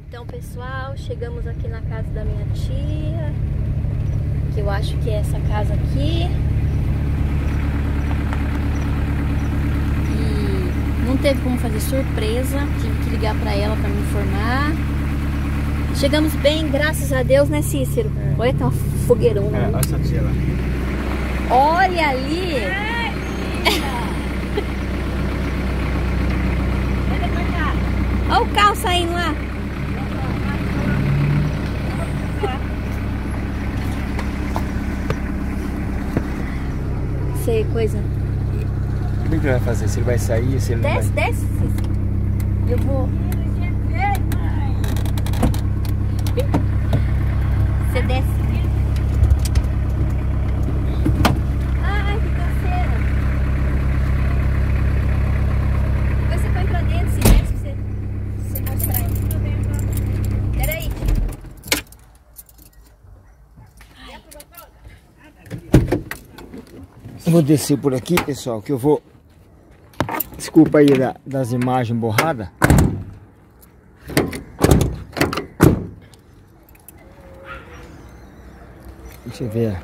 Então, pessoal, chegamos aqui na casa da minha tia, que eu acho que é essa casa aqui. E não teve como fazer surpresa, tive que ligar pra ela pra me informar. Chegamos bem, graças a Deus, né, Cícero? Olha, tá uma fogueirona. Olha essa tia lá. Olha ali! Olha o carro saindo lá! Sei, coisa. O que ele vai fazer? Se ele vai sair, se ele não vai... Desce, Cícero. Eu vou... Você desce. Ai, que canseira. Depois você põe pra dentro, se desce pra você mostrar aí. Peraí. Vou descer por aqui, pessoal, que eu vou... Desculpa aí das imagens borradas. Deixa eu ver.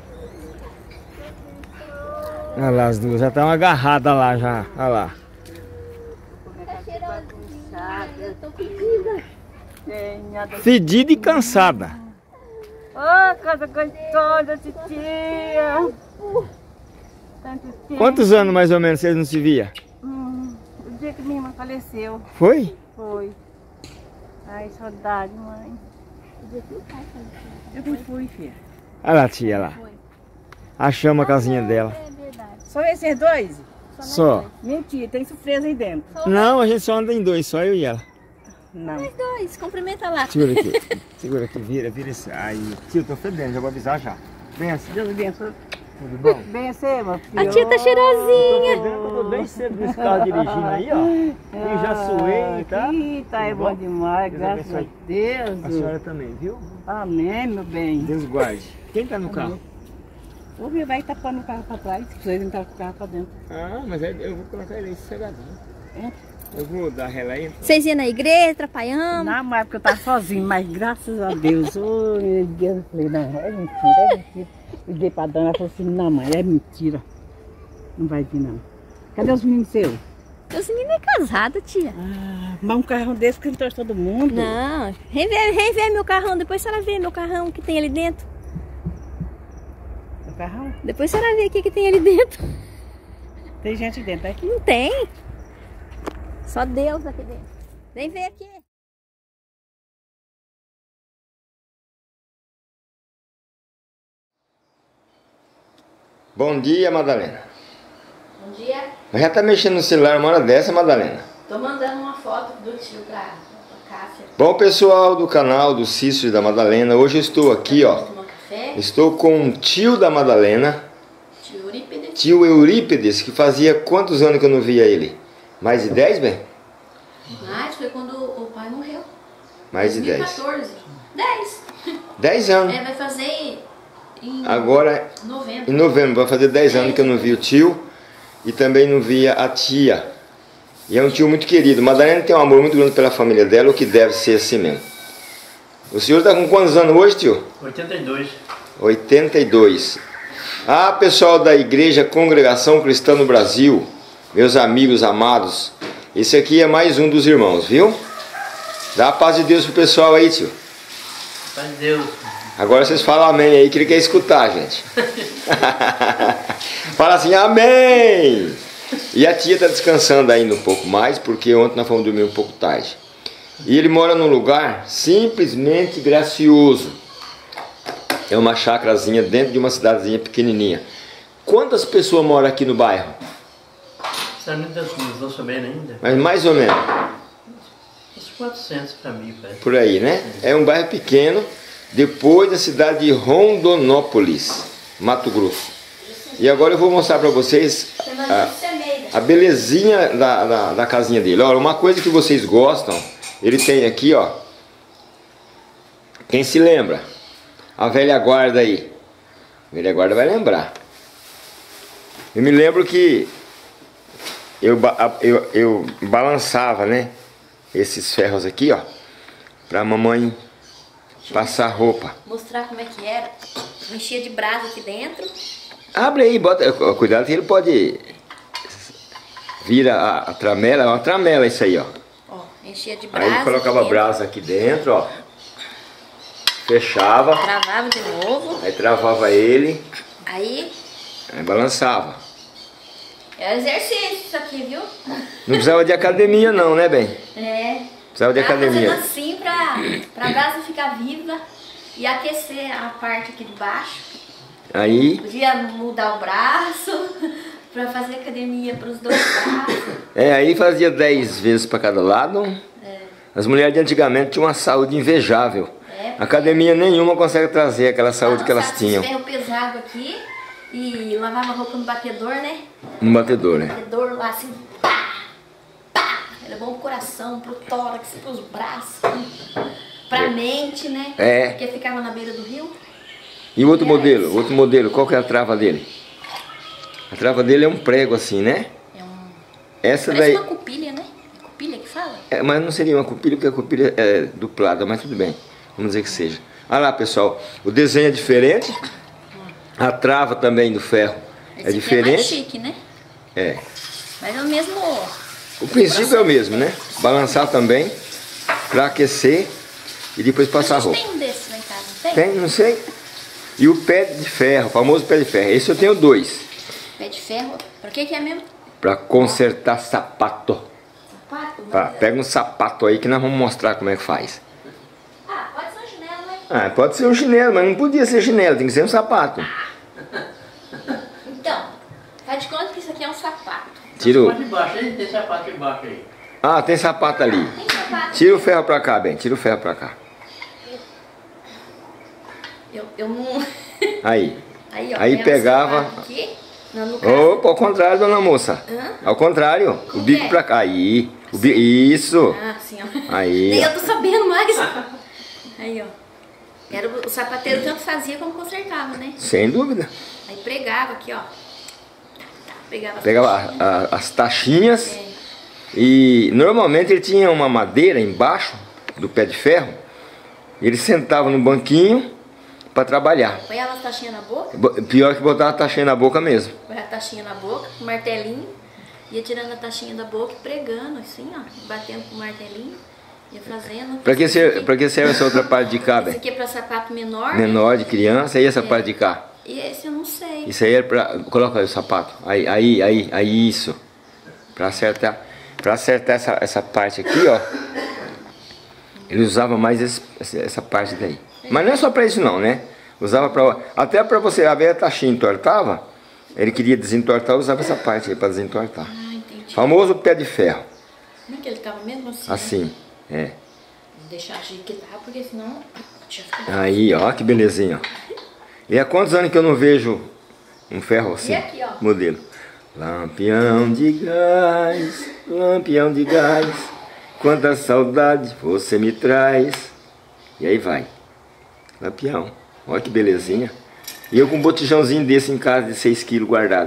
Olha lá, as duas já estão agarradas lá já. Olha lá. Tá cheirosinha, eu tô fedida. Fedida e cansada. Oh, casa gostosa, titia. Quantos anos mais ou menos vocês não se via? O dia que minha irmã faleceu. Foi? Foi. Ai, saudade, mãe. Eu fui, filha. Olha lá, tia lá. Achamos a casinha dela. É verdade. Só esses dois? Só. Mentira, tem surpresa aí dentro. Não, a gente só anda em dois, só eu e ela. Não. Nós dois, cumprimenta lá. Segura aqui. Segura aqui, vira esse. Aí, tio, eu tô fedendo, já vou avisar já. Benção. Deus abençoe. Tudo bom? Bem você, meu filho. A tia tá cheirosinha. Eu tô bem cedo nesse carro dirigindo aí, ó. E já suei, tá? Eita, é bom demais, Deus graças a abençoe. Deus. A senhora também, viu? Amém, meu bem. Deus guarde. Quem tá no carro? O meu vai tapando o carro pra trás, se vocês entrar com o carro pra dentro. Ah, mas aí eu vou colocar ele aí sossegadinho. Entra. Eu vou dar rela aí. Vocês iam na igreja, trapaiando? Na época eu tava sozinho, mas graças a Deus, oh meu Deus, eu falei, não, é mentira. Liguei pra dona, ela falou assim, não mãe, é mentira. Não vai vir não. Cadê os meninos seus? Os meninos é casado, tia. Ah, mas um carrão desse que trouxe todo mundo. Não, revê meu carrão, depois a senhora vê meu carrão que tem ali dentro. O carrão? Depois a senhora vê o que tem ali dentro. Tem gente dentro, é? Não tem. Só Deus aqui dentro. Vem ver aqui. Bom dia, Madalena. Bom dia. Já tá mexendo no celular uma hora dessa, Madalena? Tô mandando uma foto do tio pra Cássia. Bom, pessoal do canal do Cícero e da Madalena, hoje eu estou aqui, ó. Tomar café. Estou com o tio da Madalena, Tio Eurípides. tio Eurípides, que fazia quantos anos que eu não via ele? Mais de 10, bem? Mas foi quando o pai morreu. Mais de 10. 2014. 10. 10 anos. É, vai fazer em Agora, novembro. em novembro, vai fazer 10 anos que eu não vi o tio e também não via a tia. E é um tio muito querido. Madalena tem um amor muito grande pela família dela, o que deve ser assim mesmo. O senhor está com quantos anos hoje, tio? 82. 82. Ah, pessoal da Igreja Congregação Cristã no Brasil, meus amigos amados, esse aqui é mais um dos irmãos, viu? Dá a paz de Deus pro pessoal aí, tio. Paz de Deus. Agora vocês falam amém aí, que ele quer escutar, gente. Fala assim, amém! E a tia está descansando ainda um pouco mais, porque ontem nós fomos dormir um pouco tarde. E ele mora num lugar simplesmente gracioso. É uma chácarazinha dentro de uma cidadezinha pequenininha. Quantas pessoas moram aqui no bairro? Sinceramente, não estou sabendo ainda. Mas mais ou menos, Uns 400 para mim, pai. por aí, né? É um bairro pequeno, depois da cidade de Rondonópolis, Mato Grosso. E agora eu vou mostrar para vocês a belezinha da casinha dele. Olha, uma coisa que vocês gostam, ele tem aqui, ó. Quem se lembra? A velha guarda aí. A velha guarda vai lembrar. Eu me lembro que eu balançava, né? Esses ferros aqui, ó. pra mamãe passar roupa. Mostrar como é que era. Enchia de brasa aqui dentro. Abre aí, bota. Cuidado que ele pode... Vira a tramela, é uma tramela isso aí, ó. Ó, enchia de brasa. Aí colocava brasa aqui dentro, ó. Fechava. Travava de novo. Aí travava ele. Aí Balançava. é exercício isso aqui, viu? Não precisava de academia não, né, bem? É. Precisava de academia. Fazendo assim pra brasa ficar viva e aquecer a parte aqui de baixo. Aí... Podia mudar o braço pra fazer academia pros dois braços. aí fazia 10 vezes para cada lado. As mulheres de antigamente tinham uma saúde invejável. Academia nenhuma consegue trazer aquela saúde que elas tinham. Ferro pesado aqui e lavava roupa no batedor, né? No batedor, né? Batedor lá assim, pá, pá. Era bom pro coração, pro tórax, pros braços, pra mente, né? Porque ficava na beira do rio. E o outro modelo? O outro modelo, qual que é a trava dele? A trava dele é um prego assim, né? Essa Parece daí... uma cupilha, né? É cupilha que fala? mas não seria uma cupilha, porque a cupilha é duplada, mas tudo bem. Vamos dizer que seja. Olha lá, pessoal. O desenho é diferente. A trava também do ferro é diferente. É mais chique, né? Mas é o mesmo... O princípio é o mesmo, né? Balançar também, para aquecer e depois passar a roupa. Tem um desses lá em casa, não tem? Tem, não sei. E o pé de ferro, o famoso pé de ferro. Esse eu tenho 2. Pé de ferro? Pra que é mesmo? Para consertar sapato. Sapato? Pega um sapato aí que nós vamos mostrar como é que faz. Pode ser um chinelo, né? Pode ser um chinelo, mas não podia ser chinelo, tem que ser um sapato. Então, faz de conta que isso aqui é um sapato. Tira o... de baixo, hein? Tem sapato de baixo aí. tem sapato ali. Tem sapato. Tira o ferro pra cá, bem. Tira o ferro pra cá. Eu não... Aí. Aí, ó. Aí tem um pegava... sapato aqui. Não, no caso... Opa, ao contrário, dona moça. Ao contrário. O bico pra cá. Aí. Isso. Assim, ó. Aí. Nem eu tô sabendo mais. Aí, ó. Era o sapateiro tanto fazia como consertava, né? Sem dúvida. Aí pregava aqui, ó. Pegava as tachinhas. E normalmente ele tinha uma madeira embaixo do pé de ferro. Ele sentava no banquinho para trabalhar. Põe as taxinhas na boca? Pior que botar a taxinha na boca mesmo. Põe a taxinha na boca, com o martelinho. Ia tirando a taxinha da boca e pregando, assim, ó. Batendo com o martelinho. Ia fazendo. Pra que serve essa outra parte de cá, Esse bem? aqui é pra sapato menor. Menor, de criança. E essa parte de cá? E esse eu não sei. Isso aí é pra... Coloca aí o sapato. Aí, isso. Pra acertar essa parte aqui, ó. Ele usava mais essa parte daí. Mas não é só pra isso não, né? Usava pra... Até pra você ver a taxinha entortava. Ele queria desentortar, usava essa parte aí pra desentortar. Entendi. Famoso pé de ferro. Como é que ele tava mesmo assim? Assim, Vou deixar a jeito que tá, porque senão... Aí, ó, que belezinha, ó. E há quantos anos que eu não vejo um ferro assim? E aqui, ó. Modelo. Lampião de gás, quanta saudade você me traz. E aí vai. Lampião. Olha que belezinha. E eu com um botijãozinho desse em casa de 6 kg guardado.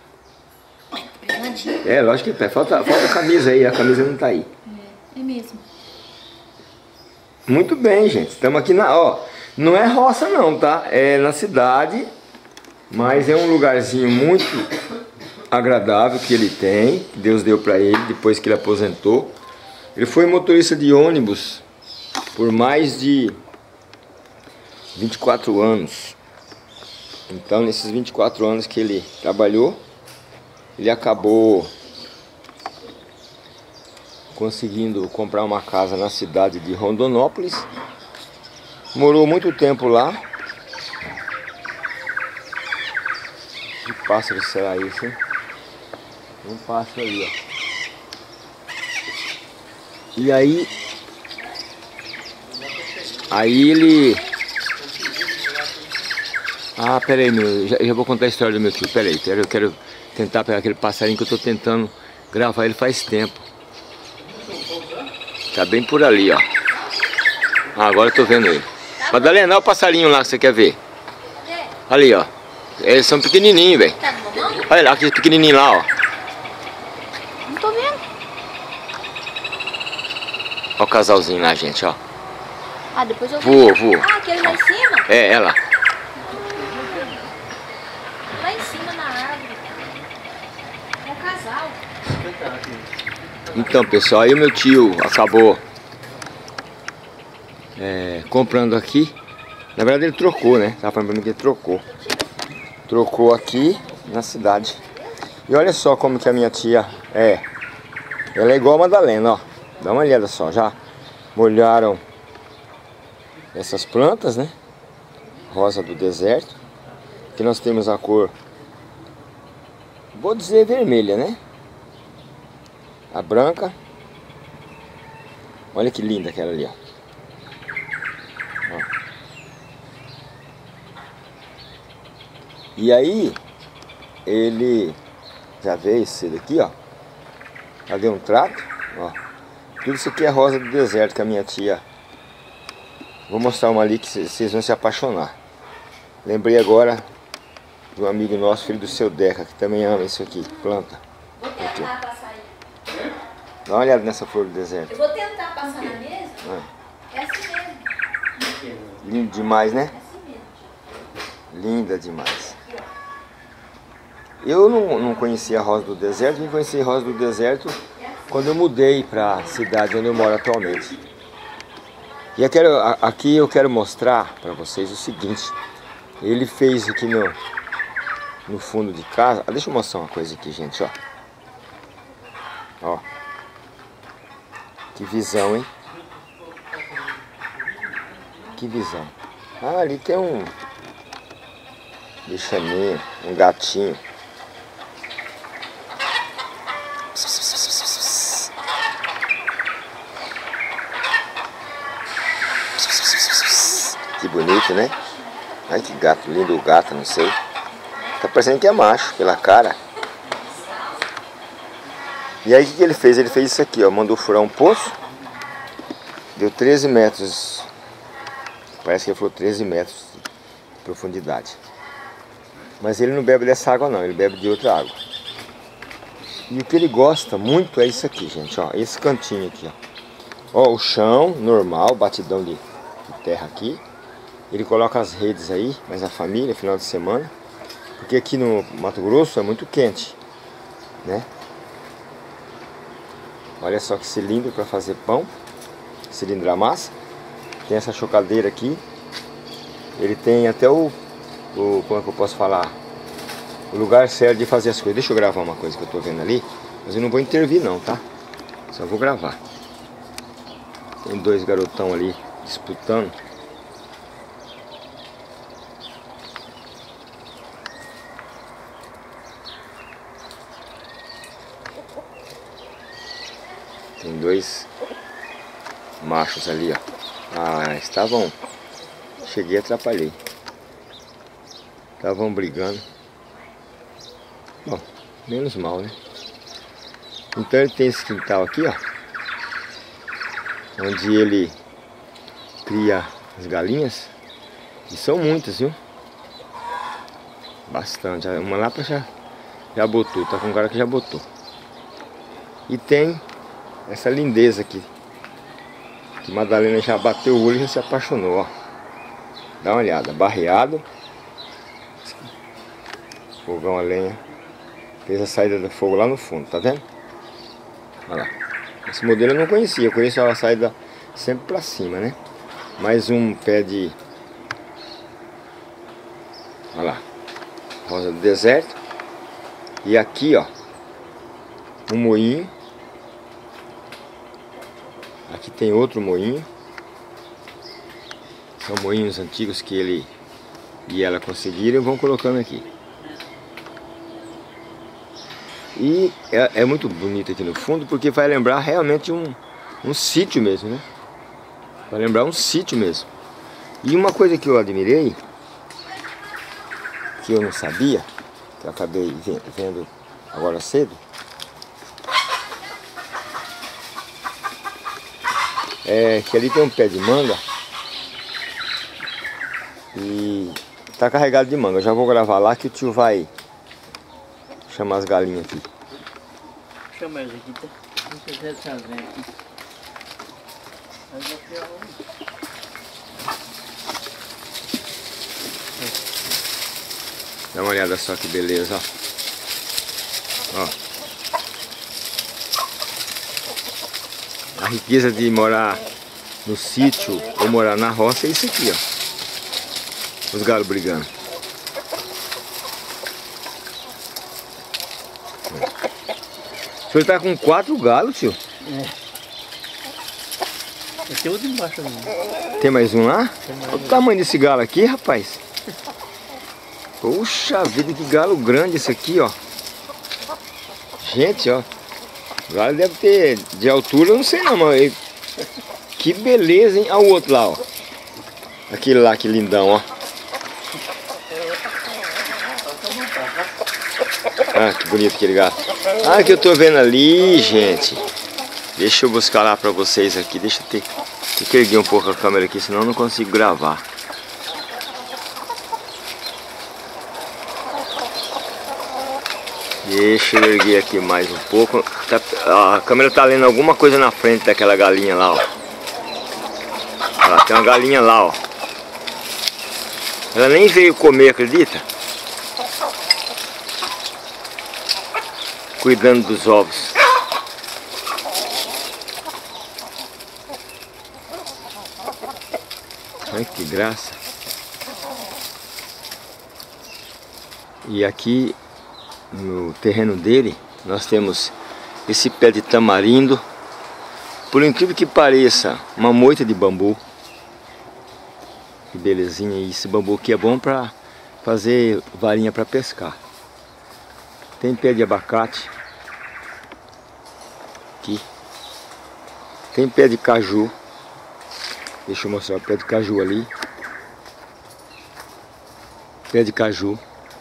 Lógico que falta a camisa aí, a camisa não tá aí. É mesmo. Muito bem, gente. Estamos aqui não é roça não, tá? É na cidade, mas é um lugarzinho muito agradável que ele tem, que Deus deu para ele depois que ele aposentou. Ele foi motorista de ônibus por mais de 24 anos. Então, nesses 24 anos que ele trabalhou, ele acabou conseguindo comprar uma casa na cidade de Rondonópolis. Morou muito tempo lá. Que pássaro será esse, hein? Um pássaro ali, ó. E aí ele... peraí, já vou contar a história do meu tio. Peraí, eu quero tentar pegar aquele passarinho que eu tô tentando gravar ele faz tempo. Tá bem por ali, ó. Agora eu tô vendo ele. Madalena, olha o passarinho lá que você quer ver. Ali, ó. Eles são pequenininhos, velho. Tá bom? Olha lá, aquele pequenininho lá, ó. Não tô vendo. Olha o casalzinho lá, gente, ó. Ah, depois eu Voou, vejo. voou. Ah, aquele lá em cima? É, ela. Lá em cima na árvore. É um casal. Então, pessoal, aí o meu tio acabou comprando aqui. Na verdade ele trocou, né? Tava falando pra mim que ele trocou. Trocou aqui na cidade. E olha só como que a minha tia é. Ela é igual a Madalena, ó. Dá uma olhada só, já molharam essas plantas, né? Rosa do deserto. Aqui nós temos a cor, vou dizer vermelha, né? A branca. Olha que linda aquela ali, ó. E aí, ele já veio esse daqui, ó. Já deu um trato, ó. Tudo isso aqui é rosa do deserto que a minha tia... Vou mostrar uma ali que vocês vão se apaixonar. Lembrei agora de um amigo nosso, filho do seu Deca, que também ama isso aqui, planta. Vou tentar passar aí. Dá uma olhada nessa flor do deserto. Eu vou tentar passar na mesa. É assim mesmo. Lindo demais, né? É assim mesmo. Linda demais. Eu não conhecia a rosa do deserto, vim conhecer a rosa do deserto quando eu mudei para a cidade onde eu moro atualmente. E aqui eu quero mostrar para vocês o seguinte. Ele fez aqui no fundo de casa. Deixa eu mostrar uma coisa aqui, gente, ó. Ó. Que visão, hein? Que visão. Ah, ali tem um bichaninho, um gatinho. Que bonito, né? Ai, que gato lindo, o gato, não sei. Tá parecendo que é macho pela cara. E aí o que ele fez? Ele fez isso aqui, ó. Mandou furar um poço. Deu 13 metros. Parece que ele falou 13 metros de profundidade. Mas ele não bebe dessa água não, ele bebe de outra água. E o que ele gosta muito é isso aqui, gente, ó. Esse cantinho aqui, ó. Ó, o chão normal, batidão de terra aqui. Ele coloca as redes aí, mas a família, final de semana. Porque aqui no Mato Grosso é muito quente, né? Olha só que cilindro para fazer pão. Cilindro a massa. Tem essa chocadeira aqui. Ele tem até como é que eu posso falar? O lugar certo de fazer as coisas. Deixa eu gravar uma coisa que eu tô vendo ali. Mas eu não vou intervir não, tá? Só vou gravar. Tem dois garotão ali disputando. Tem dois machos ali, ó. Ah, estavam... Cheguei e atrapalhei. Estavam brigando. Bom, menos mal, né? Então ele tem esse quintal aqui, ó. Onde ele cria as galinhas. E são muitas, viu? Bastante. Uma lá já botou. Tá com um cara que já botou. E tem essa lindeza aqui. Que Madalena já bateu o olho e já se apaixonou, ó. Dá uma olhada. Barreado. Fogão a lenha. Fez a saída do fogo lá no fundo, tá vendo? Olha lá. Esse modelo eu não conhecia. Eu conheço a saída sempre pra cima, né? Mais um pé de... Olha lá. Rosa do deserto. E aqui, ó. Um moinho. Aqui tem outro moinho. São moinhos antigos que ele e ela conseguiram e vão colocando aqui. E é muito bonito aqui no fundo porque vai lembrar realmente um sítio mesmo, né? Vai lembrar um sítio mesmo. E uma coisa que eu admirei, que eu não sabia, que eu acabei vendo agora cedo, é que ali tem um pé de manga e tá carregado de manga. Eu já vou gravar lá que o tio vai chamar as galinhas aqui. Chama elas aqui, tá? Não sei se elas vêm aqui. Mas vou criar um. Dá uma olhada só que beleza, ó. Ó. A riqueza de morar no sítio ou morar na roça é isso aqui, ó. Os galos brigando. O senhor tá com 4 galos, tio? É. Tem outro embaixo ali. Tem mais um lá? Olha o tamanho desse galo aqui, rapaz. Poxa vida, que galo grande esse aqui, ó. Gente, ó. O galo deve ter de altura, eu não sei não, mas... Que beleza, hein? Olha o outro lá, ó. Aquele lá, que lindão, ó. Ah, que bonito aquele gato. Ah, que eu tô vendo ali, gente. Deixa eu buscar lá pra vocês aqui. Deixa eu ter que erguer um pouco a câmera aqui, senão eu não consigo gravar. Deixa eu erguer aqui mais um pouco. A câmera tá lendo alguma coisa na frente daquela galinha lá, ó. Olha lá, tem uma galinha lá, ó. Ela nem veio comer, acredita? Cuidando dos ovos. Olha que graça. E aqui no terreno dele nós temos esse pé de tamarindo. Por incrível que pareça, uma moita de bambu. Que belezinha. E esse bambu aqui é bom para fazer varinha para pescar. Tem pé de abacate. Aqui. Tem pé de caju. Deixa eu mostrar o pé de caju ali. Pé de caju.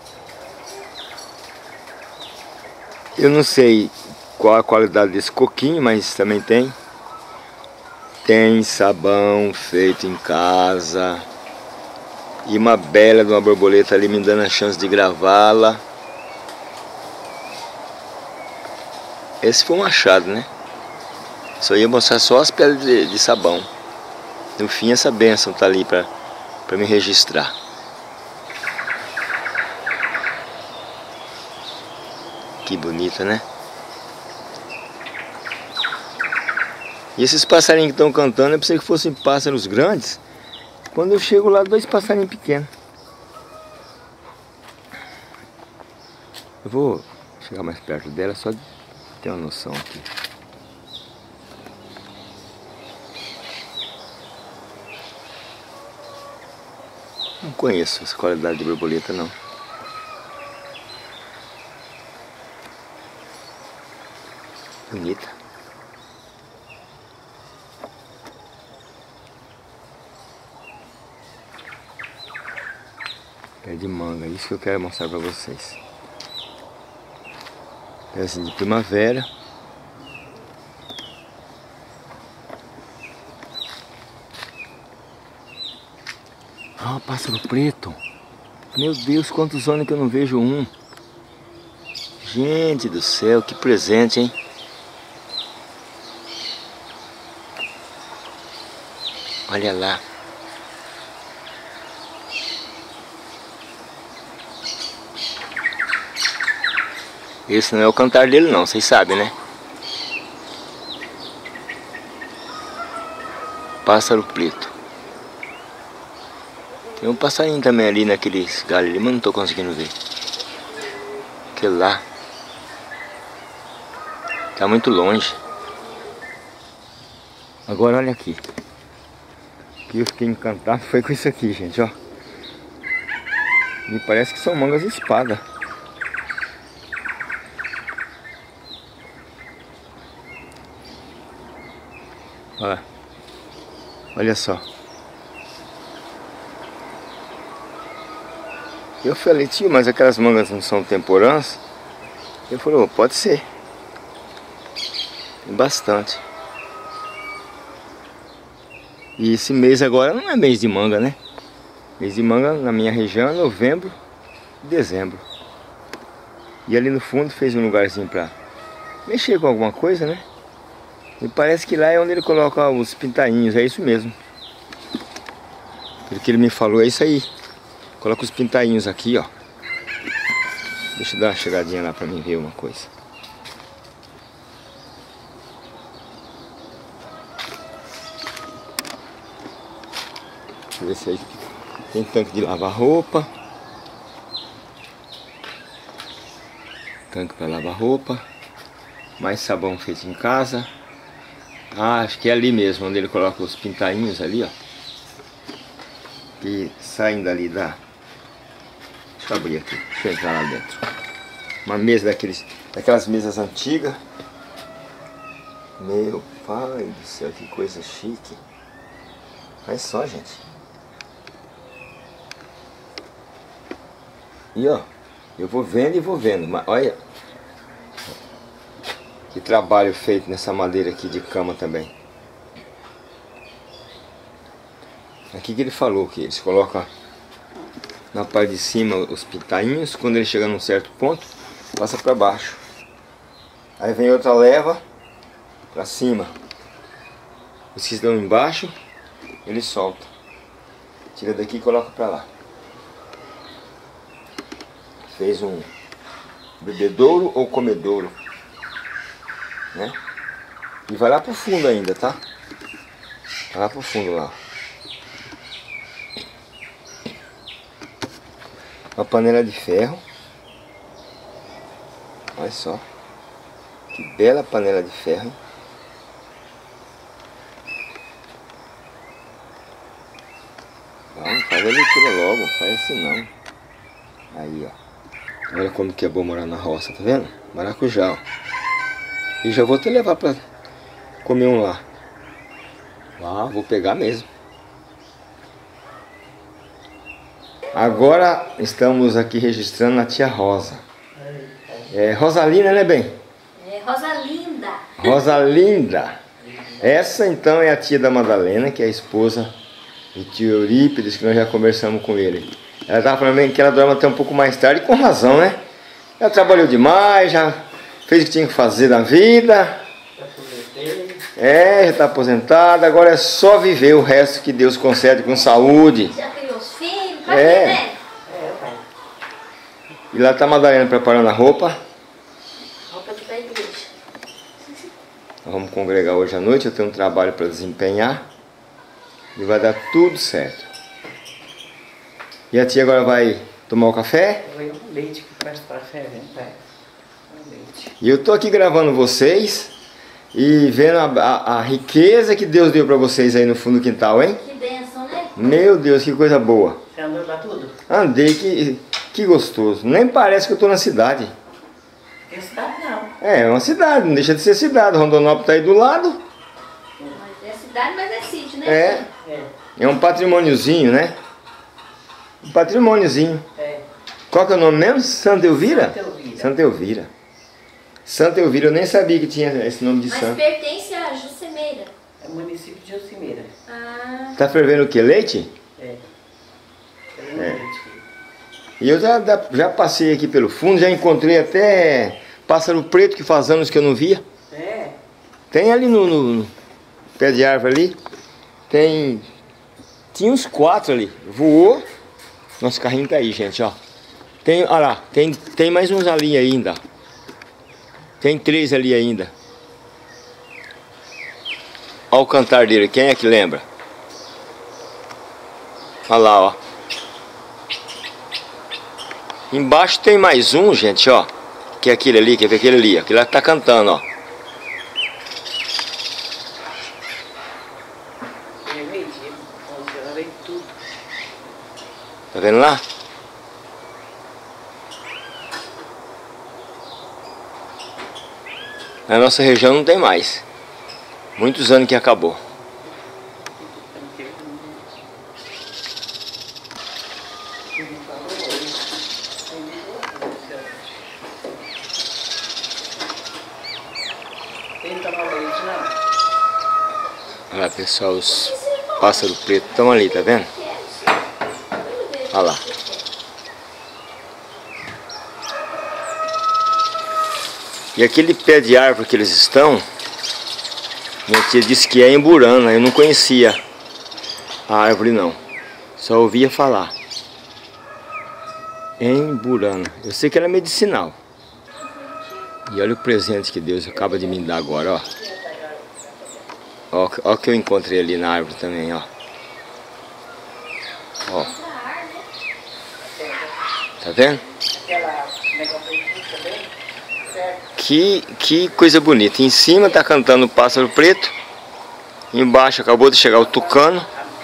Eu não sei qual a qualidade desse coquinho, mas também tem. Tem sabão feito em casa. E uma bela de uma borboleta ali me dando a chance de gravá-la. Esse foi um achado, né? Só ia mostrar só as pedras de sabão. No fim, essa bênção tá ali para me registrar. Que bonita, né? E esses passarinhos que estão cantando, eu pensei que fossem pássaros grandes. Quando eu chego lá, 2 passarinhos pequenos. Eu vou chegar mais perto dela, só de ter uma noção aqui. Não conheço essa qualidade de borboleta, não. Bonita. Pé de manga, isso que eu quero mostrar pra vocês. Pezinho de primavera. Ah, pássaro preto. Meu Deus, quantos anos que eu não vejo um. Gente do céu, que presente, hein? Olha lá. Esse não é o cantar dele não, vocês sabem, né? Pássaro preto. Tem um passarinho também ali naqueles galhos ali, mas não tô conseguindo ver. Aquele lá. Tá muito longe. Agora olha aqui. Que eu fiquei encantado foi com isso aqui, gente, ó. Me parece que são mangas de espada. Olha. Olha só. Eu falei, tio, mas aquelas mangas não são temporãs? Ele falou, oh, pode ser. Tem bastante. E esse mês agora não é mês de manga, né? Mês de manga na minha região é novembro e dezembro. E ali no fundo fez um lugarzinho pra mexer com alguma coisa, né? E parece que lá é onde ele coloca os pintainhos, é isso mesmo. Pelo que ele me falou, é isso aí. Coloca os pintainhos aqui, ó. Deixa eu dar uma chegadinha lá pra mim ver uma coisa. Deixa eu ver se aí tem tanque de lavar roupa. Tanque para lavar roupa. Mais sabão feito em casa. Ah, acho que é ali mesmo, onde ele coloca os pintainhos ali, ó. Que saem dali da... Deixa eu abrir aqui, deixa eu entrar lá dentro. Uma mesa daquelas mesas antigas. Meu pai do céu, que coisa chique. Olha só, gente. E ó, eu vou vendo e vou vendo, mas olha que trabalho feito nessa madeira aqui de cama também. Aqui que ele falou que eles colocam na parte de cima os pintainhos, quando ele chega num certo ponto, passa para baixo. Aí vem outra leva para cima. Os que estão embaixo, ele solta. Tira daqui e coloca para lá. Fez um bebedouro ou comedouro, né? E vai lá pro fundo ainda, tá? Vai lá pro fundo lá. Uma panela de ferro. Olha só. Que bela panela de ferro. Não, faz a leitura logo, faz assim não. Aí, ó. Olha como que é bom morar na roça, tá vendo? Maracujá, ó. E já vou te levar pra comer um lá. Ah, vou pegar mesmo. Agora estamos aqui registrando a tia Rosa. É Rosalina, né, bem? É Rosalinda. Rosalinda. Essa então é a tia da Madalena, que é a esposa do tio Eurípides, que nós já conversamos com ele. Ela estava falando que ela dorme até um pouco mais tarde, com razão, né? Ela trabalhou demais, já fez o que tinha que fazer na vida. Já está aposentada, agora é só viver o resto que Deus concede com saúde. Já criou os filhos, pra quê, né? E lá está a Madalena preparando a roupa. Roupa de pra igreja. Nós vamos congregar hoje à noite, eu tenho um trabalho para desempenhar. E vai dar tudo certo. E a tia agora vai tomar o café? Foi um leite que faz café, vem, pai. Um leite. E eu tô aqui gravando vocês e vendo a riqueza que Deus deu para vocês aí no fundo do quintal, hein? Que bênção, né? Meu Deus, que coisa boa. Você andou lá tudo? Andei, que gostoso. Nem parece que eu tô na cidade. Porque cidade não. É uma cidade, não deixa de ser cidade. Rondonópolis tá aí do lado. Mas é cidade, mas é sítio, né? É. É um patrimôniozinho, né? Um patrimôniozinho. É. Qual que é o nome mesmo? Santa Elvira? Santa Elvira. Santa Elvira. Santa Elvira, eu nem sabia que tinha esse nome de Mas santo. pertence a Jucemeira. É o município de Jucemeira. Ah, Tá fervendo o que? Leite? É. Um leite. E eu já passei aqui pelo fundo, já encontrei até pássaro preto que faz anos que eu não via. É. Tem ali no pé de árvore ali. Tinha uns 4 ali. Voou. Nosso carrinho tá aí, gente, ó. Olha lá, tem mais uns ali ainda. Tem 3 ali ainda. Olha o cantar dele, quem é que lembra? Olha lá, ó. Embaixo tem mais um, gente, ó. Que é aquele ali, quer ver aquele ali? Aquele lá que tá cantando, ó. Tá vendo lá? Na nossa região não tem mais. Muitos anos que acabou. Olha lá, pessoal, os pássaros pretos estão ali, tá vendo? Olha lá. E aquele pé de árvore que eles estão, minha tia disse que é em Burana. Eu não conhecia a árvore não, só ouvia falar. emburana. Eu sei que ela é medicinal. E olha o presente que Deus acaba de me dar agora, ó. Ó o que eu encontrei ali na árvore também, ó. Ó. Tá vendo? Que coisa bonita. Em cima tá cantando o pássaro preto. Embaixo acabou de chegar o tucano.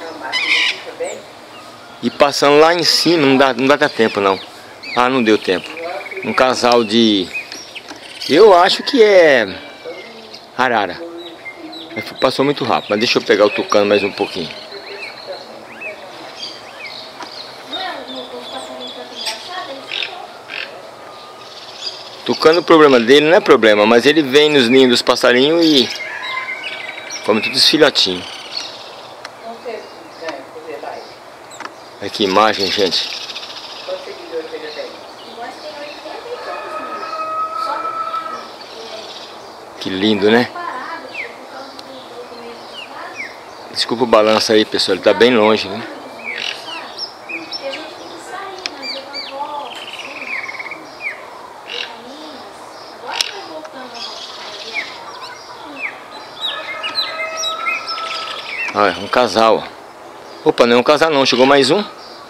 E passando lá em cima, não dá tempo não. Ah, não deu tempo. Um casal de... Eu acho que é arara. Passou muito rápido, mas deixa eu pegar o tucano mais um pouquinho. Tucano, o problema dele não é problema, mas ele vem nos ninhos dos passarinhos e come todos os filhotinhos. Olha que imagem, gente. Que lindo, né? Desculpa o balanço aí, pessoal, ele tá bem longe, né? Olha, um casal. Opa, não é um casal não, chegou mais um.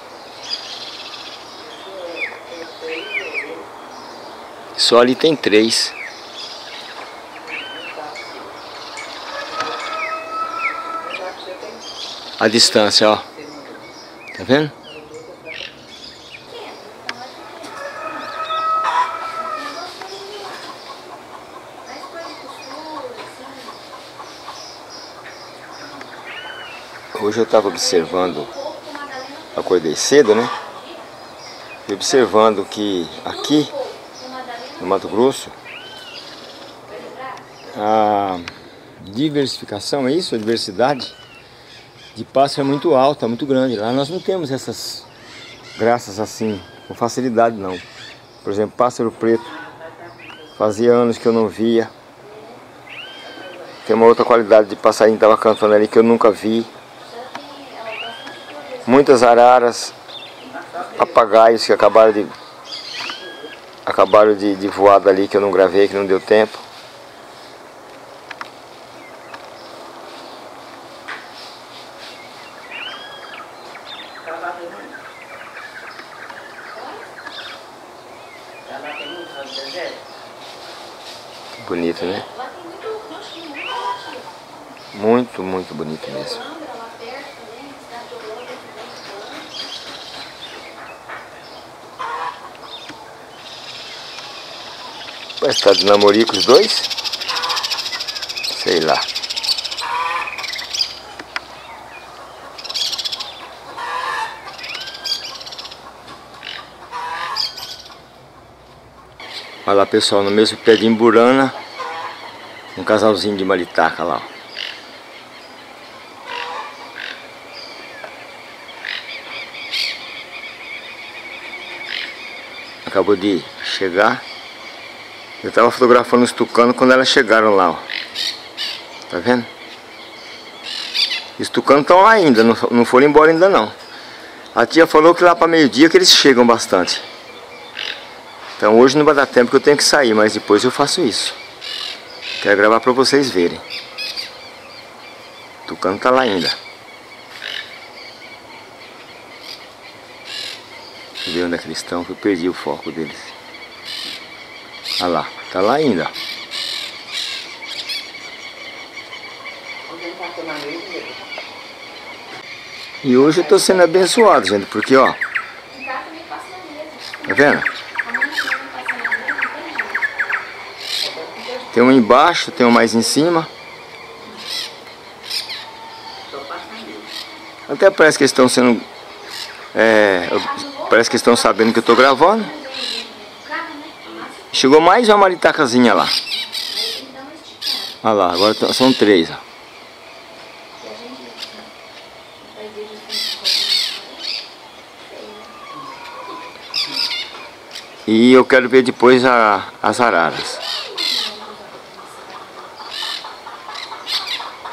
Só ali tem 3. A distância, ó. Tá vendo? Hoje eu estava observando, acordei cedo, né? E observando que aqui no Mato Grosso a diversificação, é isso? A diversidade de pássaro é muito alta, muito grande. Lá nós não temos essas graças assim com facilidade não. Por exemplo, pássaro preto, fazia anos que eu não via. Tem uma outra qualidade de passarinho que estava cantando ali que eu nunca vi. Muitas araras, papagaios que acabaram de voar dali, que eu não gravei, que não deu tempo. Bonito, né? Muito, muito bonito mesmo. Parece que tá de namorico os dois. Sei lá. Olha lá, pessoal, no mesmo pé de emburana, um casalzinho de maritaca lá. Acabou de chegar. Eu estava fotografando os tucanos quando elas chegaram lá, ó. Tá vendo? Os tucanos estão lá ainda, não foram embora ainda não. A tia falou que lá para meio-dia que eles chegam bastante. Então hoje não vai dar tempo que eu tenho que sair, mas depois eu faço isso. Quero gravar para vocês verem. O tucano tá lá ainda. Deixa eu ver onde é que eles estão, que eu perdi o foco deles. Olha lá, tá lá ainda. E hoje eu tô sendo abençoado, gente, porque ó, tá vendo? Tem um embaixo, tem um mais em cima. Até parece que eles estão sendo... parece que estão sabendo que eu tô gravando. Chegou mais uma maritacazinha lá. Olha lá, agora são 3, ó. E eu quero ver depois as araras.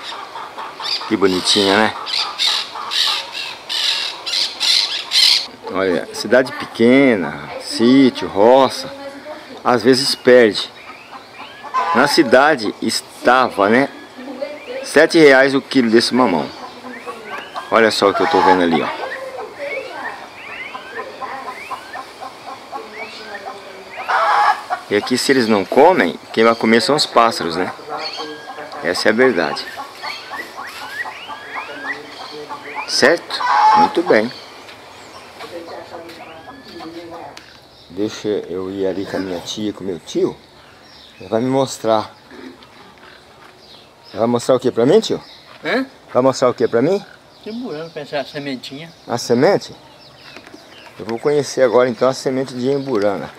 Que bonitinha, né? Olha, cidade pequena, sítio, roça, às vezes perde. Na cidade estava, né, R$7 o quilo desse mamão. Olha só o que eu tô vendo ali, ó. E aqui, se eles não comem, quem vai comer são os pássaros, né? Essa é a verdade. Certo? Muito bem. Deixa eu ir ali com a minha tia, com o meu tio. Ele vai me mostrar. Vai mostrar o que pra mim, tio? Hã? Vai mostrar o que pra mim? Demorando pra essa sementinha. A semente? Eu vou conhecer agora então a semente de emburana.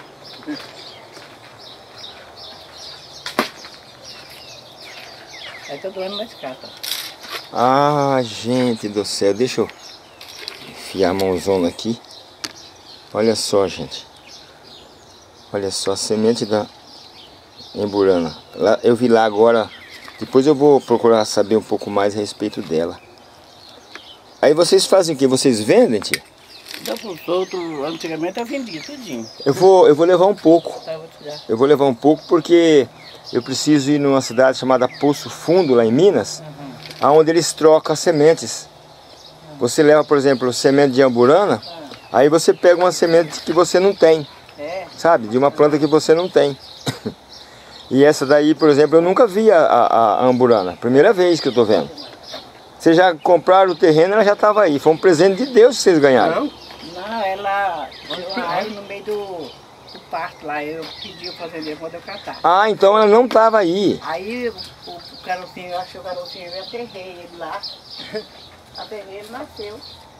Aí tá doendo mais capa. Ah, gente do céu, deixa eu enfiar a mãozona aqui. Olha só, gente. Olha só a semente da emburana. Eu vi lá agora. Depois eu vou procurar saber um pouco mais a respeito dela. Aí vocês fazem o que? Vocês vendem, tia? Dá pro solto, antigamente eu vendia tudinho. Eu vou levar um pouco. Tá, vou te dar. Eu vou levar um pouco porque eu preciso ir numa cidade chamada Poço Fundo, lá em Minas, onde eles trocam as sementes. Você leva, por exemplo, semente de amburana, aí você pega uma semente que você não tem, sabe? De uma planta que você não tem. E essa daí, por exemplo, eu nunca vi a amburana. Primeira vez que eu tô vendo. Vocês já compraram o terreno, ela já estava aí. Foi um presente de Deus que vocês ganharam. Não, ela aí no meio do parto lá, eu pedi o fazendeiro quando eu catar. Ah, então ela não estava aí. Aí o carocinho, eu achei o carocinho, eu aterrei ele lá. Aterrei, ele nasceu.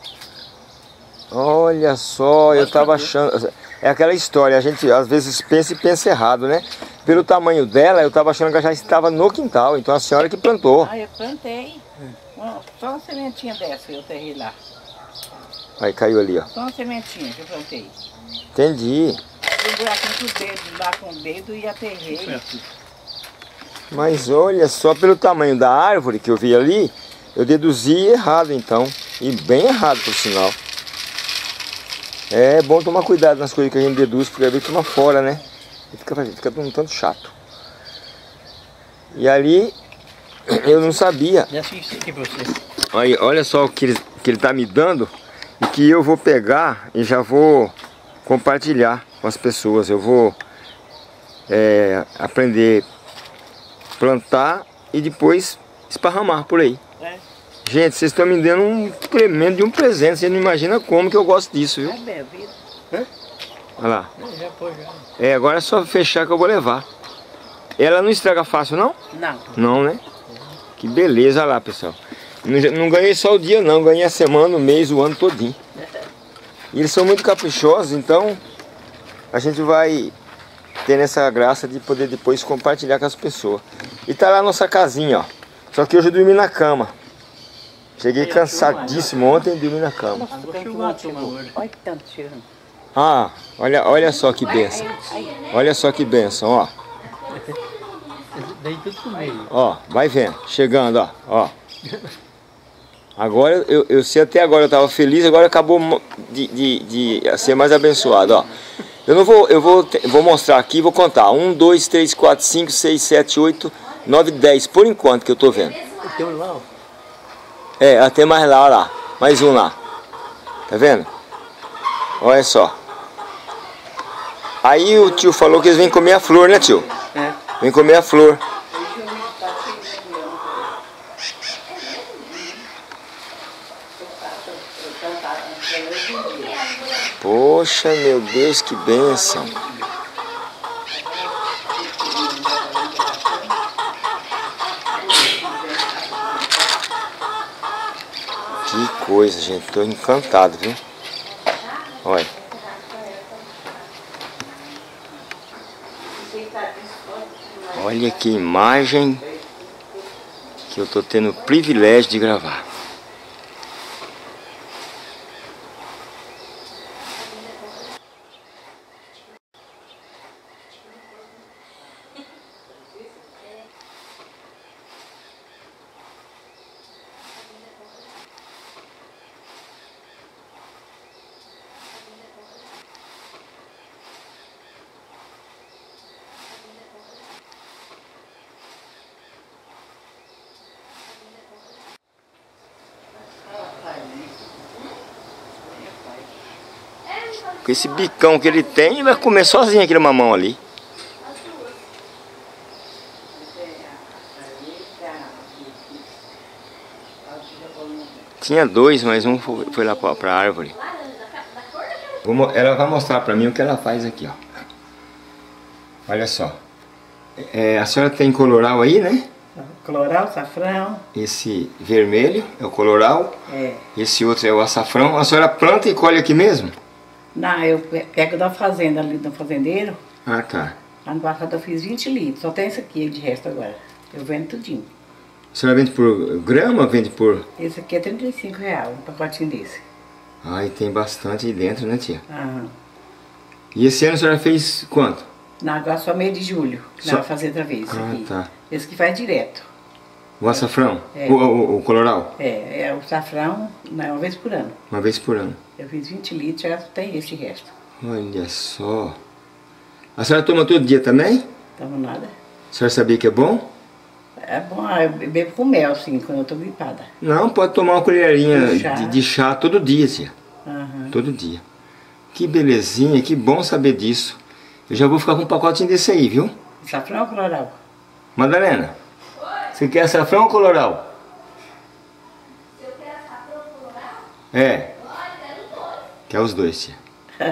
Olha só, eu estava achando... É aquela história, a gente às vezes pensa e pensa errado, né? Pelo tamanho dela, eu estava achando que ela já estava no quintal. Então a senhora que plantou. Ah, eu plantei. Só uma sementinha dessa eu aterrei lá. Aí caiu ali, ó. Só uma sementinha que eu plantei. Entendi. Eu buraquinho com o dedo, lá com o dedo e aterrei. Mas olha só, pelo tamanho da árvore que eu vi ali, eu deduzi errado então. E bem errado, por sinal. É bom tomar cuidado nas coisas que a gente deduz, porque às vezes toma fora, né? E fica um tanto chato. E ali, eu não sabia. Já fiz aqui pra você. Olha só o que ele tá me dando. E que eu vou pegar e já vou compartilhar com as pessoas. Eu vou aprender a plantar e depois esparramar por aí. Gente, vocês estão me dando um tremendo de um presente. Você não imagina como que eu gosto disso, viu? Olha lá. Agora é só fechar que eu vou levar. Ela não estraga fácil, não? Não. Não, né? Que beleza. Olha lá, pessoal. Não ganhei só o dia, não. Ganhei a semana, o mês, o ano todinho. E eles são muito caprichosos, então a gente vai ter essa graça de poder depois compartilhar com as pessoas. E tá lá a nossa casinha, ó. Só que hoje eu dormi na cama. Cheguei cansadíssimo ontem e dormi na cama. Olha que tanto cheirando. Ah, olha só que bênção. Olha só que bênção, ó. Daí tudo comigo. Ó, vai vendo. Chegando, ó. Agora, eu sei até agora eu estava feliz, agora acabou de ser mais abençoado, ó. Eu vou mostrar aqui, vou contar. 1, 2, 3, 4, 5, 6, 7, 8, 9, 10, por enquanto que eu tô vendo. Tem um lá, ó. Até mais lá, olha lá. Mais um lá. Tá vendo? Olha só. Aí o tio falou que eles vêm comer a flor, né, tio? Vem comer a flor. Poxa, meu Deus, que bênção. Que coisa, gente. Tô encantado, viu? Olha. Olha que imagem que eu tô tendo o privilégio de gravar. Com esse bicão que ele tem, ele vai comer sozinho aquele mamão ali. Tinha dois, mas um foi lá pra árvore. Ela vai mostrar pra mim o que ela faz aqui, ó. Olha só. A senhora tem coloral aí, né? Coloral, safrão. Esse vermelho é o coloral. É. Esse outro é o açafrão. A senhora planta e colhe aqui mesmo? Não, eu pego da fazenda ali, do fazendeiro. Ah, tá. Ano passado eu fiz 20 litros, só tem esse aqui de resto agora. Eu vendo tudinho. A senhora vende por grama ou vende por... Esse aqui é R$35, um pacotinho desse. Ah, e tem bastante aí dentro, né, tia? Aham. E esse ano a senhora fez quanto? Não, agora só mês de julho, que Só- nós vamos fazer outra vez. Esse Ah, aqui. tá. Esse que faz direto. O açafrão? É. O coloral? É o safrão, não, uma vez por ano. Uma vez por ano. Eu fiz 20 litros, já tem esse resto. Olha só. A senhora toma todo dia também? Tamo nada. A senhora sabia que é bom? É bom, eu bebo com mel, assim, quando eu tô gripada. Não, pode tomar uma colherinha De chá. de chá todo dia, tia. Aham. Todo dia. Que belezinha, que bom saber disso. Eu já vou ficar com um pacotinho desse aí, viu? Safrão ou coloral? Madalena, você quer açafrão ou coloral? Se eu quero açafrão coloral, É. Quer os dois, tia.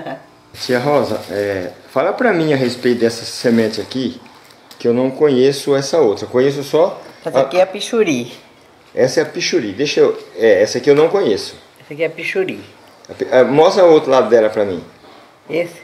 Tia Rosa, fala pra mim a respeito dessa semente aqui, que eu não conheço essa outra. Eu conheço só... Essa aqui é a pichuri. Essa é a pichuri. Deixa eu... essa aqui eu não conheço. Essa aqui é a pichuri. Mostra o outro lado dela pra mim. Esse?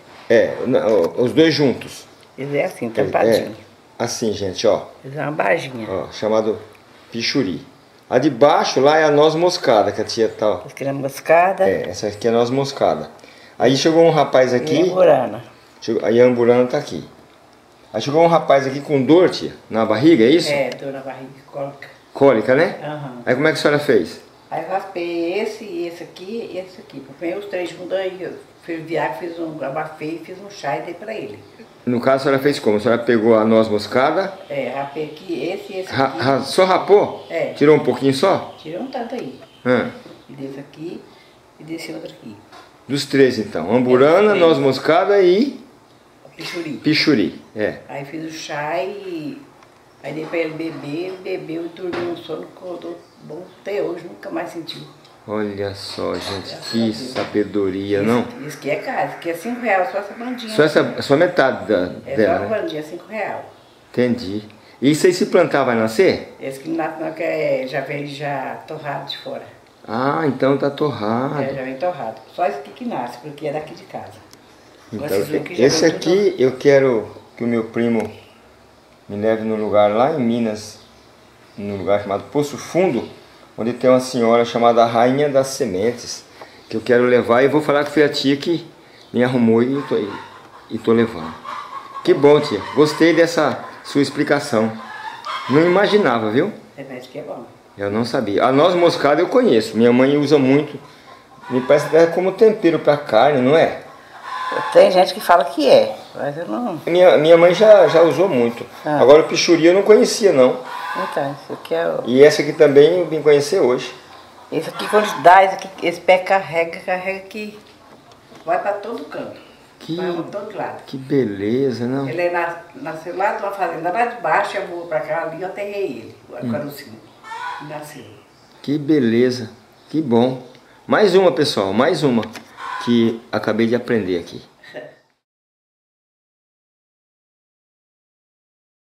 Os dois juntos. Esse é assim, tampadinho. Assim, gente, ó. Esse é uma barginha. Ó, chamado pichuri. A de baixo lá é a noz moscada, que a tia tá... Essa aqui é moscada. essa aqui é a noz moscada. Aí chegou um rapaz aqui... E a burana. Aí a amburana tá aqui. Aí chegou um rapaz aqui com dor, tia, na barriga, é isso? É, dor na barriga, cólica. Cólica, né? Aham. Aí como é que a senhora fez? Aí eu raspei esse aqui e esse aqui. Põe os três juntos aí, eu fiz viago, abafei, fiz um chá e dei pra ele. No caso a senhora fez como? A senhora pegou a noz moscada, Rapei aqui, esse e esse aqui. só rapou? É. Tirou um pouquinho só? Tirei um tanto aí. Ah, E desse aqui e desse outro aqui. dos três então, amburana, três. noz moscada e A pichuri. pichuri. Aí fiz o chá e aí dei pra ele beber, ele bebeu e dormiu um sono, acordou bom até hoje, nunca mais sentiu. Olha só, gente, que sabedoria, não? Isso aqui é caro, isso aqui é R$5, só essa bandinha. Só metade É dela, só uma né? bandinha, R$5. Entendi. E isso aí se plantar vai nascer? Esse que não nasce não, que já vem já torrado de fora. Ah, então tá torrado. Já vem torrado. Só esse aqui que nasce, porque é daqui de casa. Então, Agora, esses aqui já esse vem aqui eu quero que o meu primo me leve num lugar lá em Minas, num lugar chamado Poço Fundo, onde tem uma senhora chamada Rainha das Sementes, que eu quero levar e vou falar que foi a tia que me arrumou e tô levando. Que bom, tia. Gostei dessa sua explicação. Não imaginava, viu? Parece que é bom. Eu não sabia. A noz moscada eu conheço. Minha mãe usa muito. Me parece até como tempero para carne, não é? Tem gente que fala que é, mas eu não. Minha mãe já usou muito. Ah. Agora o pichuri eu não conhecia, não. Então, isso aqui é o. E essa aqui também eu vim conhecer hoje. Esse aqui quando dá, esse pé carrega que vai para todo canto. Vai para todo lado. Que beleza, não? Ele nasceu lá de uma fazenda lá de baixo, eu vou para cá ali, eu aterrei ele, o carocinho. Nasceu. Que beleza, que bom. Mais uma, pessoal, mais uma que acabei de aprender aqui.